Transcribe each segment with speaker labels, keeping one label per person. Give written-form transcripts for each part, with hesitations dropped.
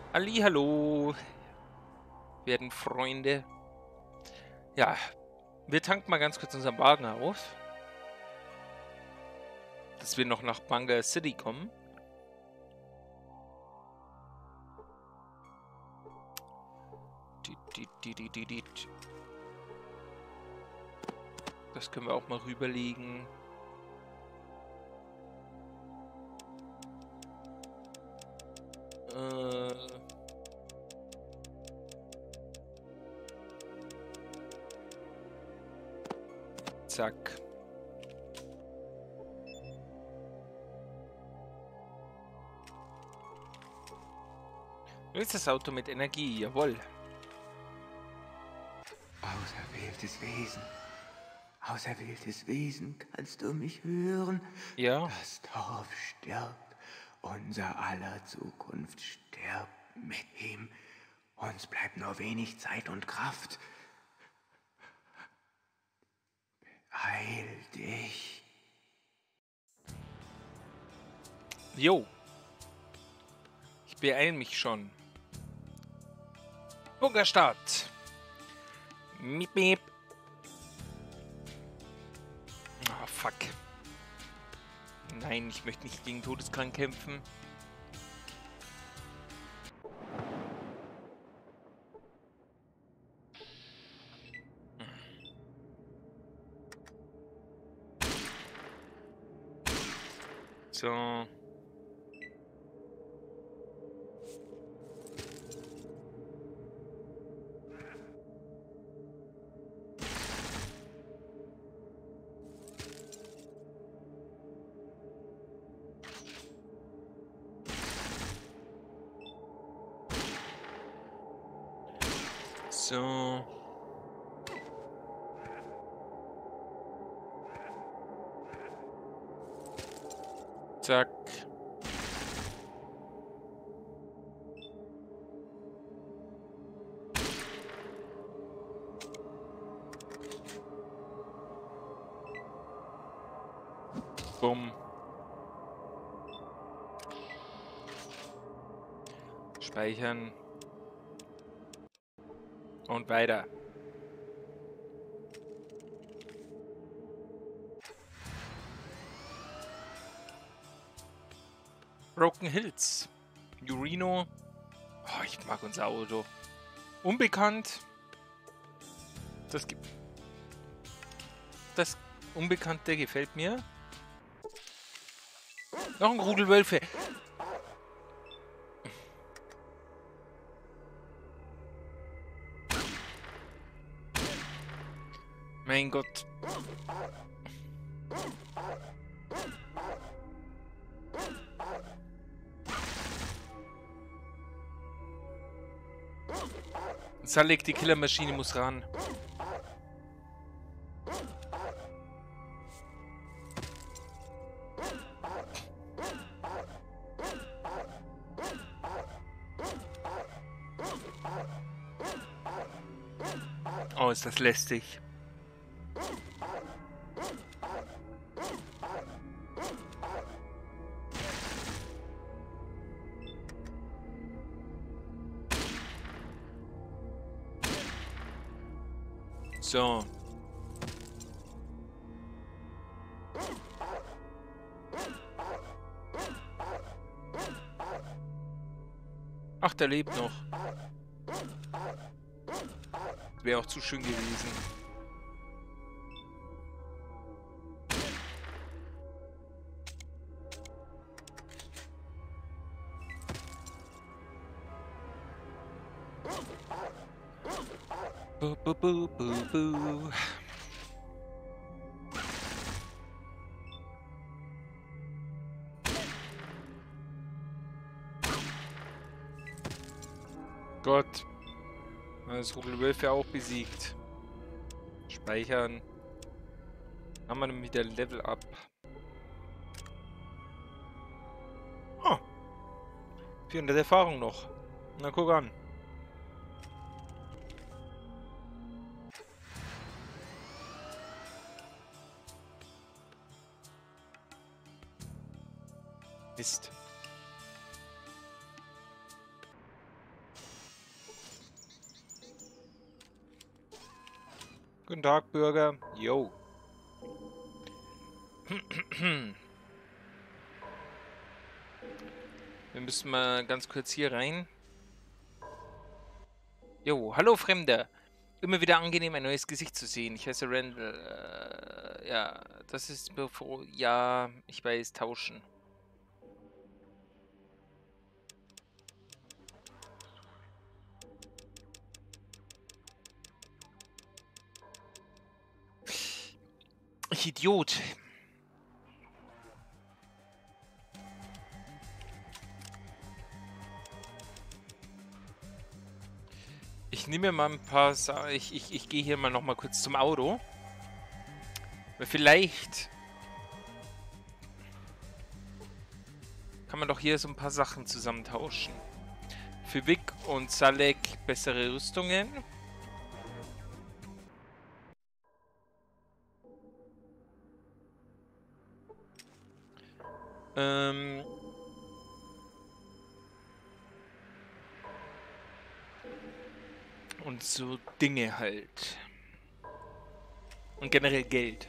Speaker 1: Hallihallo, werden Freunde. Ja, wir tanken mal ganz kurz unseren Wagen auf, dass wir noch nach Bangor City kommen. Das können wir auch mal rüberlegen. Zack. Nun ist das Auto mit Energie, jawohl.
Speaker 2: Auserwähltes Wesen. Auserwähltes Wesen, kannst du mich hören?
Speaker 1: Ja.
Speaker 2: Das Dorf stirbt. Unser aller Zukunft stirbt mit ihm. Uns bleibt nur wenig Zeit und Kraft. Beeil dich.
Speaker 1: Jo. Ich beeil mich schon. Bunkerstart. Miep, miep. Ah, fuck. Nein, ich möchte nicht gegen Todeskrank kämpfen. So. So. Zack. Bumm. Speichern. Und weiter. Broken Hills. Urino. Oh, ich mag unser Auto. Unbekannt. Das Unbekannte gefällt mir. Noch ein Rudel Wölfe. Mein Gott. Salek, die Killermaschine muss ran. Oh, ist das lästig. So. Ach, der lebt noch. Wäre auch zu schön gewesen. Bu, bu, bu, bu, bu. Gott. Das Rudel Wölfe auch besiegt. Speichern. Haben wir dann wieder Level Up. Oh. 400 Erfahrung noch. Na, guck an. Mist. Guten Tag, Bürger. Yo. Wir müssen mal ganz kurz hier rein. Jo, hallo Fremder. Immer wieder angenehm, ein neues Gesicht zu sehen. Ich heiße Randall. Ja, das ist bevor... Ja, ich weiß, tauschen. Ich Idiot. Ich nehme mal ein paar ich gehe hier mal noch mal kurz zum Auto. Weil vielleicht kann man doch hier so ein paar Sachen zusammentauschen. Für Vic und Salek bessere Rüstungen. Und so Dinge halt. Und generell Geld.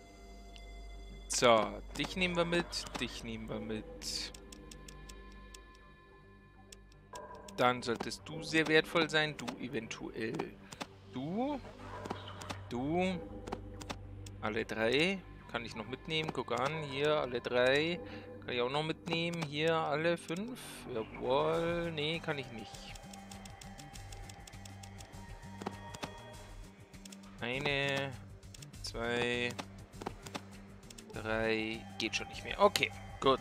Speaker 1: So, dich nehmen wir mit, dich nehmen wir mit. Dann solltest du sehr wertvoll sein, du eventuell. Du, du, alle drei. Kann ich noch mitnehmen, guck an, hier alle drei. Kann ich auch noch mitnehmen, hier alle 5. Jawohl, nee, kann ich nicht. Eine, 2, 3, geht schon nicht mehr. Okay, gut.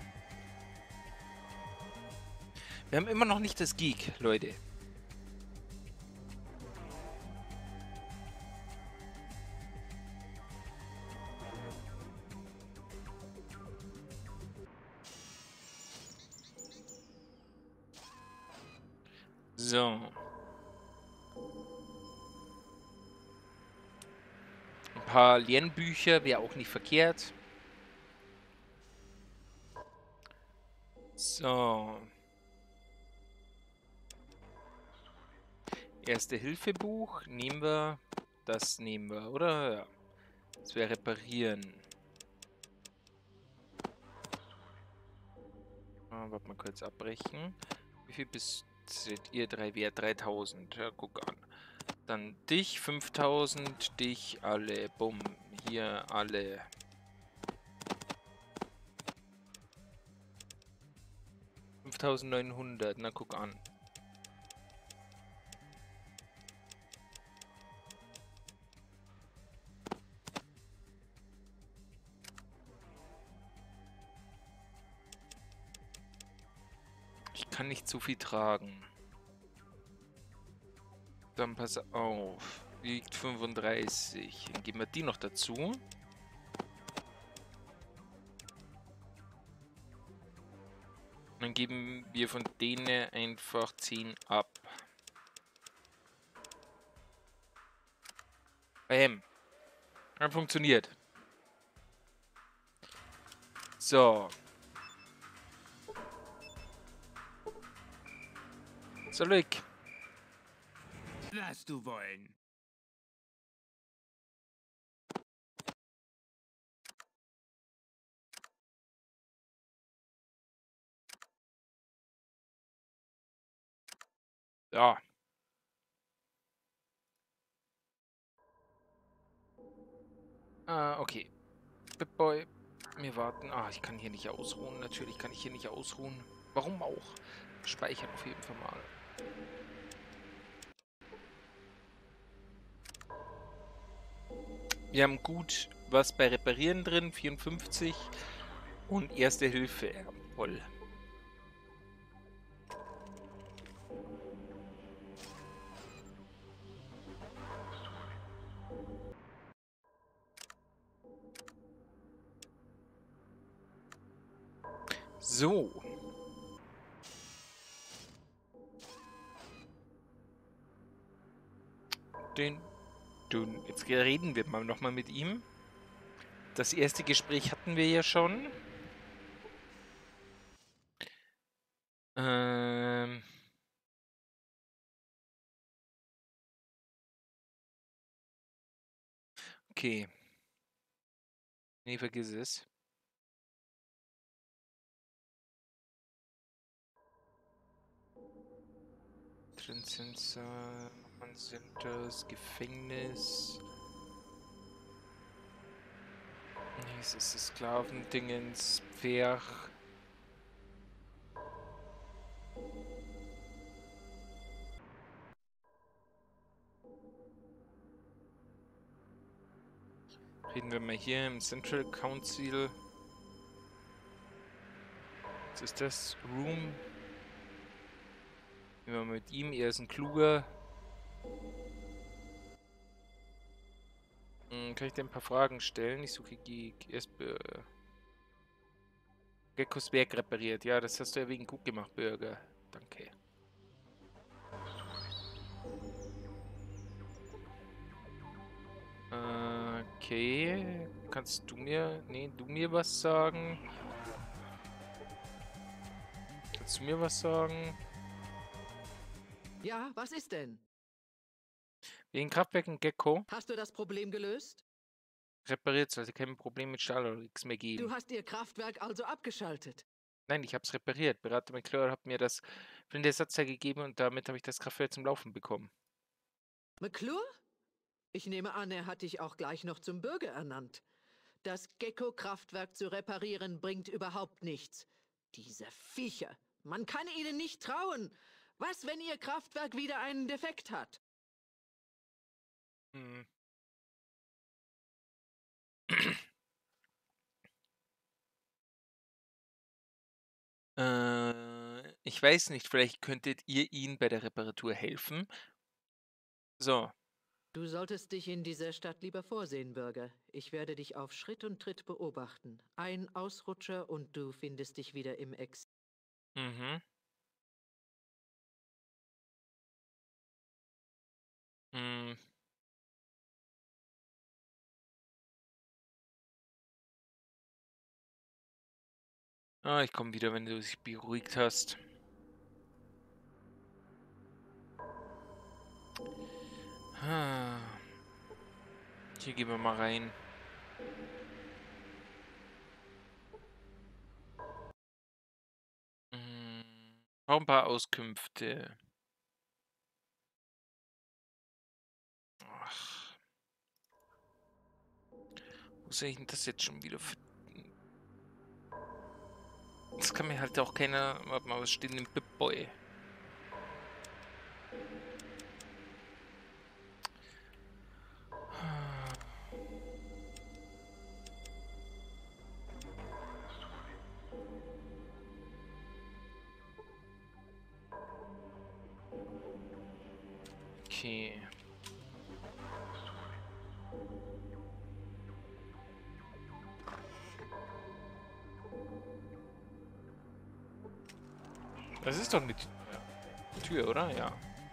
Speaker 1: Wir haben immer noch nicht das Geek, Leute. So. Ein paar Lernbücher wäre auch nicht verkehrt. So. Erste-Hilfe-Buch nehmen wir. Das nehmen wir, oder? Ja. Das wäre reparieren. Warte mal kurz abbrechen. Wie viel bist ihr drei wert? 3000. Ja, guck an. Dann dich 5000, dich alle. Bumm. Hier alle. $5.900. Na, guck an. Ich kann nicht zu viel tragen. Dann pass auf. Wiegt 35. Dann geben wir die noch dazu. Dann geben wir von denen einfach 10 ab. Bam. Dann funktioniert. So. Zurück.
Speaker 2: Lass du wollen.
Speaker 1: Ja. Okay. Pip-Boy. Wir warten. Ich kann hier nicht ausruhen. Natürlich kann ich hier nicht ausruhen. Warum auch? Speichern auf jeden Fall mal. Wir haben gut was bei Reparieren drin. 54. Und Erste Hilfe. Voll. So. Jetzt reden wir mal nochmal mit ihm. Das erste Gespräch hatten wir ja schon. Okay. Nee, vergiss es. Drin sind das Gefängnis. Es ist das Sklavendingens, Pferd. Reden wir mal hier im Central Council. Was ist das? Room. Gehen wir mal mit ihm. Er ist ein kluger. Kann ich dir ein paar Fragen stellen? Ich suche Geek. Geckos Werk repariert. Ja, das hast du ja wegen gut gemacht, Bürger. Danke. Okay. Kannst du mir... Nee, du mir was sagen? Kannst du mir was sagen?
Speaker 3: Ja, was ist denn?
Speaker 1: Wegen Kraftwerken Gecko
Speaker 3: Hast du das Problem gelöst?
Speaker 1: repariert, sollte kein Problem mit Stahl oder nichts mehr geben.
Speaker 3: Du hast ihr Kraftwerk also abgeschaltet.
Speaker 1: Nein, ich habe es repariert. Berater McClure hat mir das flinte Ersatzteil gegeben und damit habe ich das Kraftwerk zum Laufen bekommen.
Speaker 3: McClure? Ich nehme an, er hat dich auch gleich noch zum Bürger ernannt. Das Gecko-Kraftwerk zu reparieren bringt überhaupt nichts. Diese Viecher. Man kann ihnen nicht trauen. Was, wenn ihr Kraftwerk wieder einen Defekt hat?
Speaker 1: Hm. Ich weiß nicht, vielleicht könntet ihr ihn bei der Reparatur helfen. So,
Speaker 3: Du solltest dich in dieser Stadt lieber vorsehen, Bürger. Ich werde dich auf Schritt und Tritt beobachten. Ein Ausrutscher und du findest dich wieder im Exil.
Speaker 1: mhm. Hm. Ah, ich komme wieder, wenn du dich beruhigt hast. Ah. Hier gehen wir mal rein. Auch ein paar Auskünfte. Ach. Wo soll ich denn das jetzt schon wieder finden? Das kann mir halt auch keiner... Warte mal, was steht denn im Pip-Boy? Okay. Das ist doch eine Tür, oder? Ja.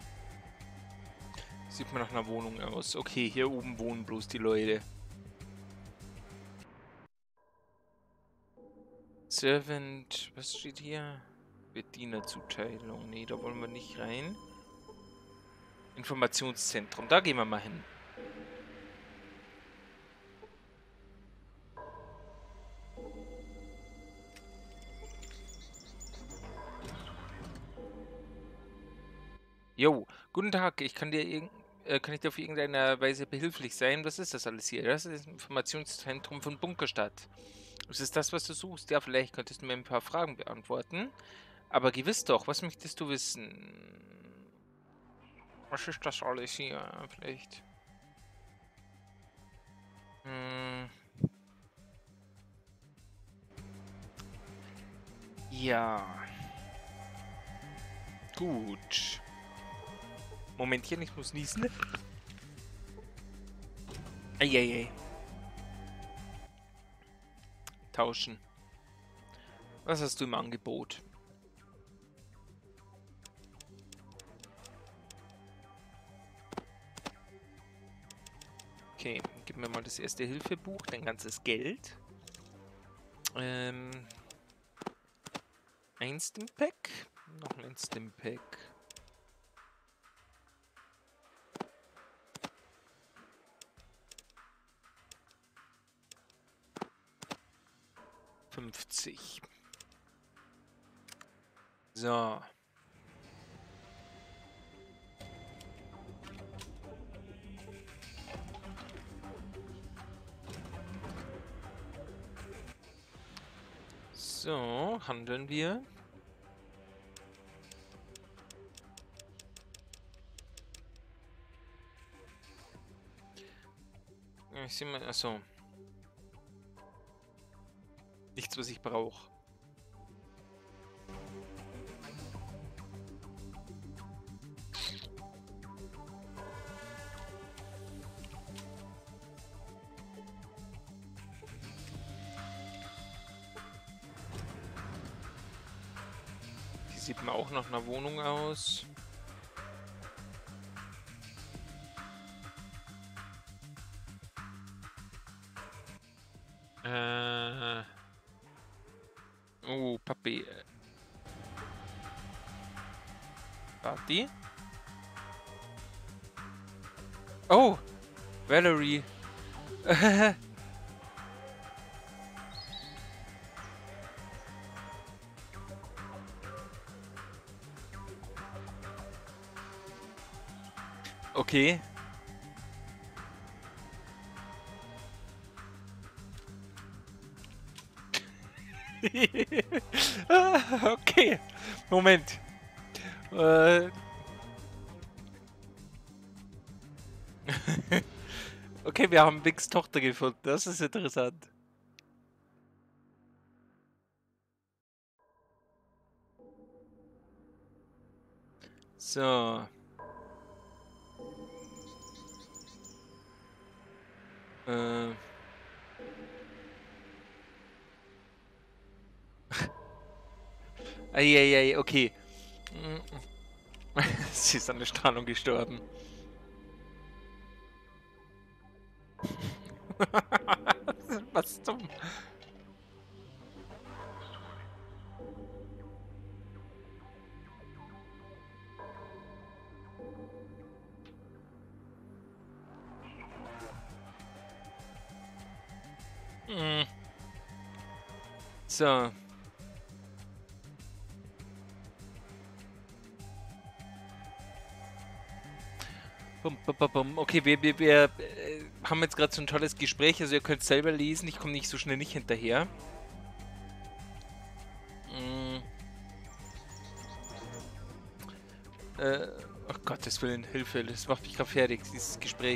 Speaker 1: Sieht mir nach einer Wohnung aus. Okay, hier oben wohnen bloß die Leute. Servant, was steht hier? Bedienerzuteilung. Nee, da wollen wir nicht rein. Informationszentrum, da gehen wir mal hin. Jo, guten Tag, kann ich dir auf irgendeine Weise behilflich sein? Was ist das alles hier? Das ist das Informationszentrum von Bunkerstadt. Ist es das, was du suchst? Ja, vielleicht könntest du mir ein paar Fragen beantworten. Aber gewiss doch, was möchtest du wissen? Was ist das alles hier? Vielleicht. Hm. Ja. Gut. Momentchen, ich muss niesen. Eieiei. Tauschen. Was hast du im Angebot? Okay, gib mir mal das Erste-Hilfe-Buch, dein ganzes Geld. Ein Stimpack. Noch ein Stimpack. 50. So. So, handeln wir. Ich sehe mal, achso. Nichts, was ich brauche. Die sieht mir auch nach einer Wohnung aus. Oh, Papi. Party? Oh! Valerie. Okay. Okay. Moment. Okay, wir haben Vicks Tochter gefunden. Das ist interessant. So. Eieiei, okay. Sie ist an der Strahlung gestorben. Was zum... So. Okay, wir haben jetzt gerade so ein tolles Gespräch, also ihr könnt es selber lesen, ich komme nicht so schnell nicht hinterher. Oh Gottes Willen, Hilfe, das macht mich gerade fertig, dieses Gespräch.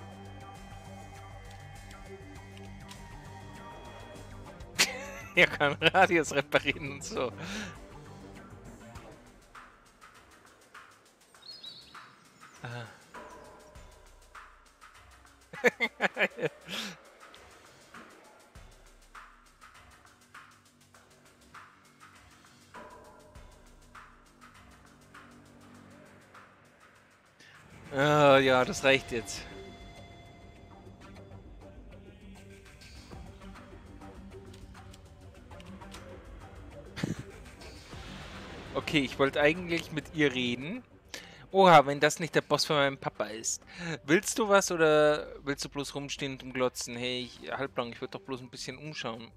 Speaker 1: Er kann Radios reparieren und so. Ja, das reicht jetzt. Okay, ich wollte eigentlich mit ihr reden. Oha, wenn das nicht der Boss von meinem Papa ist. Willst du was oder willst du bloß rumstehen und umglotzen? Hey, halblang, ich würde doch bloß ein bisschen umschauen.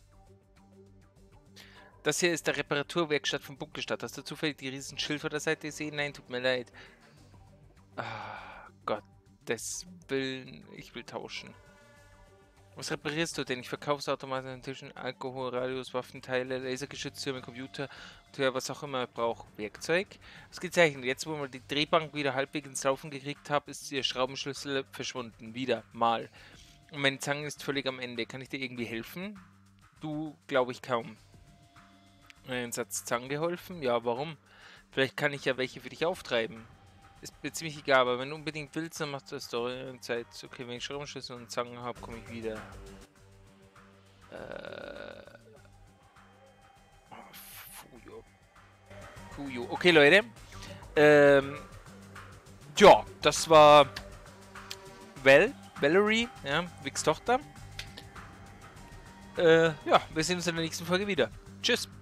Speaker 1: Das hier ist der Reparaturwerkstatt von Bunkelstadt. Hast du zufällig die riesen Schild vor der Seite gesehen? Nein, tut mir leid. Ah, Gottes Willen, ich will tauschen. Was reparierst du denn? Ich verkaufe Automaten, Tischen, Alkohol, Radios, Waffenteile, Lasergeschütztürme, Computer, was auch immer ich brauche. Werkzeug. Ausgezeichnet. Jetzt, wo wir die Drehbank wieder halbwegs ins Laufen gekriegt habe, ist ihr Schraubenschlüssel verschwunden. Wieder. Mal. Und meine Zange ist völlig am Ende. Kann ich dir irgendwie helfen? Du, glaube ich kaum. Einen Satz Zangen geholfen? Ja, warum? Vielleicht kann ich ja welche für dich auftreiben. Ist mir ziemlich egal, aber wenn du unbedingt willst, dann machst du das Story in Zeit. Okay, wenn ich Schraubenschlüssel und Zangen habe, komme ich wieder. Fujo. Okay, Leute. Ja, das war Valerie, ja, Vicks Tochter. Ja, wir sehen uns in der nächsten Folge wieder. Tschüss.